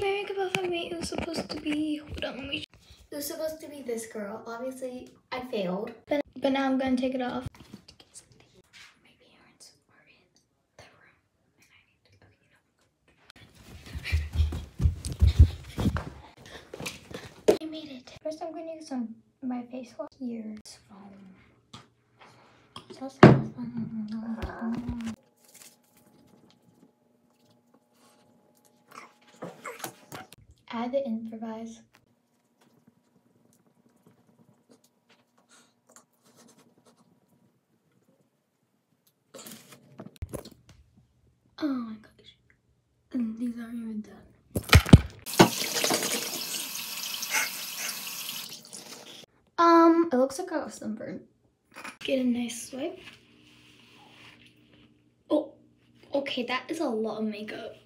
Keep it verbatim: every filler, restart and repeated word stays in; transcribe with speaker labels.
Speaker 1: makeup off of me. It was supposed to be, hold on, let me. It was supposed to be this girl. Obviously, I failed. But, but now I'm gonna take it off. My parents are in the room and I need to, okay, you know. I made it. First, I'm gonna use some my face wash here. It's foam. So, so, add the improvise. Oh my gosh. And these aren't even done. Um, it looks like I got sunburn. Get a nice swipe. Oh, okay, that is a lot of makeup.